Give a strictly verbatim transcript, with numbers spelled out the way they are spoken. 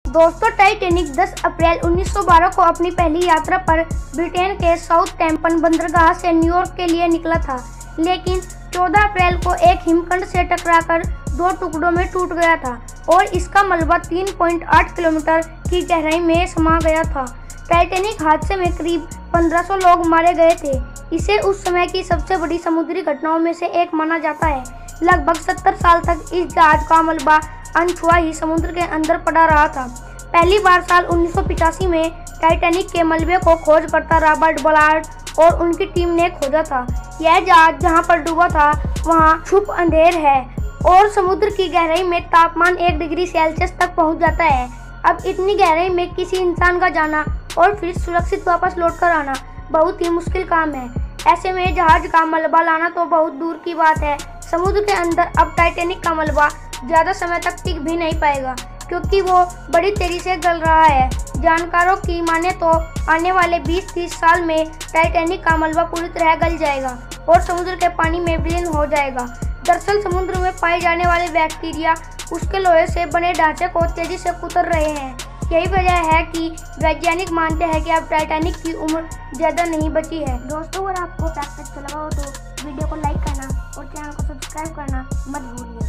दोस्तों, टाइटैनिक दस अप्रैल उन्नीस सौ बारह को अपनी पहली यात्रा पर ब्रिटेन के साउथहैम्पटन बंदरगाह से न्यूयॉर्क के लिए निकला था, लेकिन चौदह अप्रैल को एक हिमखंड से टकराकर दो टुकड़ों में टूट गया था और इसका मलबा तीन पॉइंट आठ किलोमीटर की गहराई में समा गया था। टाइटैनिक हादसे में करीब पंद्रह सौ लोग मारे गए थे। इसे उस समय की सबसे बड़ी समुद्री घटनाओं में से एक माना जाता है। लगभग सत्तर साल तक इस जहाज का मलबा अनछुआ ही समुद्र के अंदर पड़ा रहा था। पहली बार साल उन्नीस सौ पिचासी में टाइटैनिक के मलबे को खोजकर्ता रॉबर्ट बलार्ड और उनकी टीम ने खोजा था। यह जहाज जहां पर डूबा था वहां छुप अंधेर है और समुद्र की गहराई में तापमान एक डिग्री सेल्सियस तक पहुंच जाता है। अब इतनी गहराई में किसी इंसान का जाना और फिर सुरक्षित वापस लौटकर आना बहुत ही मुश्किल काम है। ऐसे में जहाज का मलबा लाना तो बहुत दूर की बात है। समुद्र के अंदर अब टाइटैनिक का मलबा ज़्यादा समय तक टिक भी नहीं पाएगा, क्योंकि वो बड़ी तेजी से गल रहा है। जानकारों की माने तो आने वाले बीस तीस साल में टाइटैनिक का मलबा पूरी तरह गल जाएगा और समुद्र के पानी में विलीन हो जाएगा। दरअसल समुद्र में पाए जाने वाले बैक्टीरिया उसके लोहे से बने ढांचे को तेजी से कुतर रहे हैं। यही वजह है कि वैज्ञानिक मानते हैं कि अब टाइटैनिक की उम्र ज़्यादा नहीं बची है। दोस्तों, अगर आपको फैक्ट अच्छा लगा हो तो वीडियो को लाइक करना और चैनल को सब्सक्राइब करना मत भूलिए।